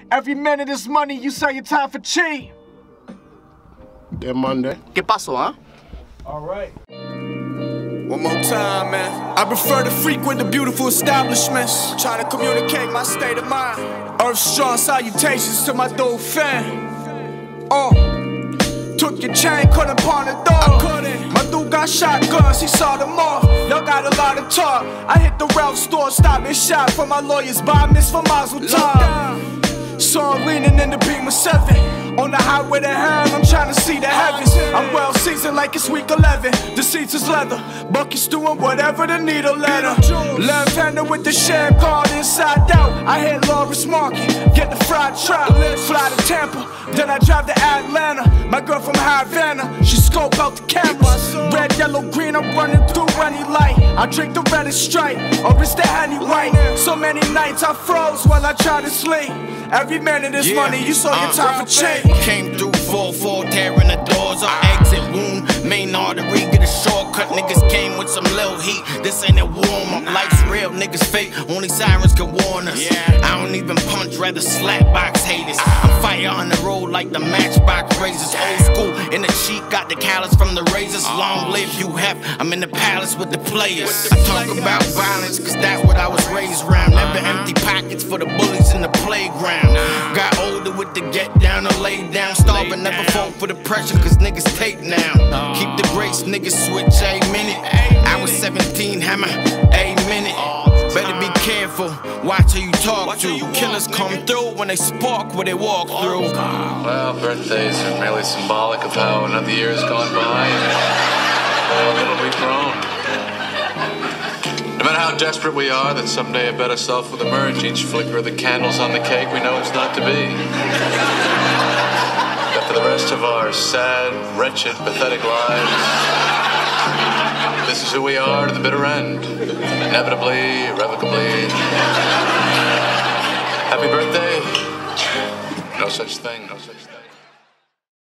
Every minute is money, you sell your time for cheap. Good Monday. ¿Qué pasó, huh? Alright. One more time, man. I prefer to frequent the beautiful establishments, trying to communicate my state of mind. Earth-strong salutations to my dauphin. Took your chain, couldn't pawn the door. My dude got shotguns, he saw them off. Y'all got a lot of talk. I hit the Ralph store, stopping shot for my lawyers, buy miss for Mazel Tov. Saw him leaning in the Beamer 7. On the highway to hell, I'm trying to see the heavens. I'm well seasoned like it's week 11. The seats is leather, buckets doing whatever the needle let her. Left-hander with the share card inside out. I hit Lawrence Market, get the fried trout. Fly to Tampa, then I drive to Atlanta. My girl from Havana, she scope out the cameras. Red, yellow, green, I'm running through any light. I drink the reddest stripe, or it's the Henny White. So many nights I froze while I tried to sleep. Every minute is money, you saw your time for change. Came through 4-4, tearing the doors up, exit wound, main artery, get a shortcut. Niggas came with some little heat, this ain't a warm up. Life's real, niggas fake, only sirens can warn us. I don't even punch, rather slap box haters. I'm fire on the road like the matchbox razors. Old school, in the cheek, got the callus from the razors. Long live you hep, I'm in the palace with the players. I talk about violence, cause that's what I was raised around. Never empty pockets for the bullies in the playground. Got older with the get down or lay down. Starving, never fall for the pressure, cause niggas take now. Keep the grace, niggas switch a minute. I was 17, hammer, a minute. Better be careful, watch who you talk to. Killers come through when they spark what they walk through. Well, birthdays are merely symbolic of how another year has gone by and how little we've grown. No matter how desperate we are that someday a better self will emerge, each flicker of the candles on the cake we know it's not to be. But for the rest of our sad, wretched, pathetic lives, this is who we are to the bitter end. Inevitably, irrevocably. Happy birthday. No such thing, no such thing.